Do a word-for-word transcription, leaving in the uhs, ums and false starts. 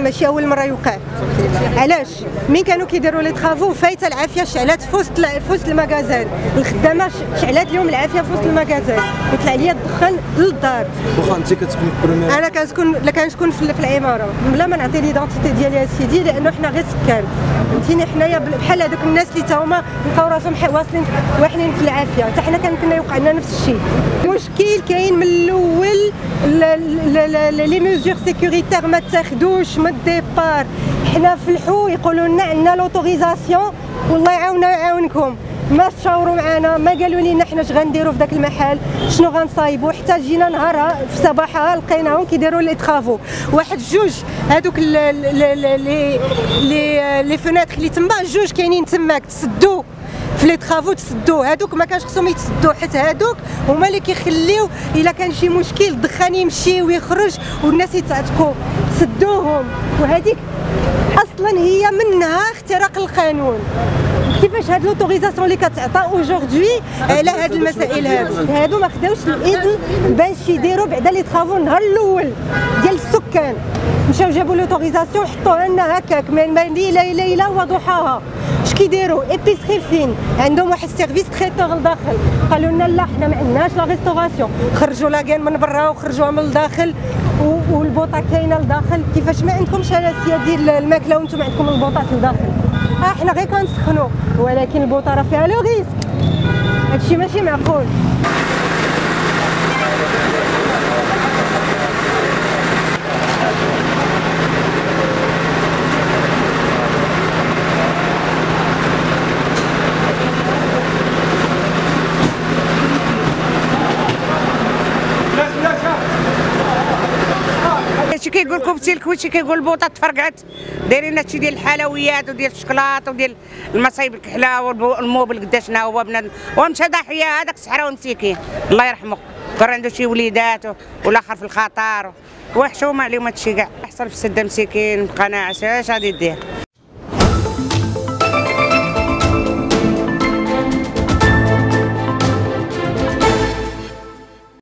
ماشي اول مره يوقع. علاش مين كانوا كيديروا لي طرافو فايته العافيه شعلات في وسط في وسط المكازان، الخدامه شعلات اليوم العافيه في وسط المكازان، يطلع لي الدخان للدار. واخا انت كتكوني في بريمير؟ انا كنسكن لا كنسكن في العماره، بلا ما نعطي ليدونتيتي ديالي اسيدي لانه حنا غير سكان، فهمتيني. حنايا بحال هذوك الناس اللي تا هما لقاو راسهم واصلين واحنين في العافيه، حتى حنا كان كنا يوقع لنا نفس الشيء. المشكل كاين من الاول، لي ميزور سيكوريتير ما تاخذوش من الديبار. حنا في الحو يقولوا لنا عندنا لوتوريزاسيون، والله يعاوننا ويعاونكم، ما تشاوروا معنا، ما قالوا لنا حنا اش غنديروا في ذاك المحل، شنو غنصايبوا، حتى جينا نهارها في صباحها لقيناهم كيديروا لي طرافو. واحد جوج هذوك لي لي لي فوناتر اللي تما جوج كاينين تماك تسدوا في لي طرافو، تسدوا هذوك ما كانش خصهم يتسدوا، حيت هذوك هما اللي كيخليو الا كان شي مشكل الدخان يمشي ويخرج والناس يتعتقوا، سدوهم. وهذيك اصلا هي منها اختراق القانون. كيفاش هاد لوتوريزاسيون اللي كتعطى اوجوردي على هاد المسائل هادو هادو ما خداوش الاذن باش يديروا بعدا لي طرافو النهار الاول ديال السكان، مشاو جابوا لوتوريزاسيون حطوها لنا هكاك من ليله ليله وضحاها. اش كيديروا ايبيسري فين عندهم واحد السيرفيس تريتور لداخل، قالوا لنا لا حنا ما عندناش لا ريستوراسيون، خرجوا لاكان من برا وخرجوها من الداخل والبوطه كاينه لداخل. كيفاش ما عندكمش الاسيه ديال الماكله وانتم عندكم البوطات لداخل؟ اه حنا غير كنسخنوا، ولكن البوطه راه فيها لو ريسك، هادشي ماشي معقول. هادشي كيقول لكم الكويتشي كيقول البوطه تفرقعت، دايرين هادشي ديال الحلويات وديال الشكلاط وديال المصايب الكحله والموبل قداشنا هو بنادم، ومشى ضحيه هذاك الصحراوي مسكين الله يرحمه، كان عنده شي وليدات والاخر في الخطر وحشومه عليهم هادشي كاع. يحصل في السده مسكين بقى ناعس، اش غادي دير؟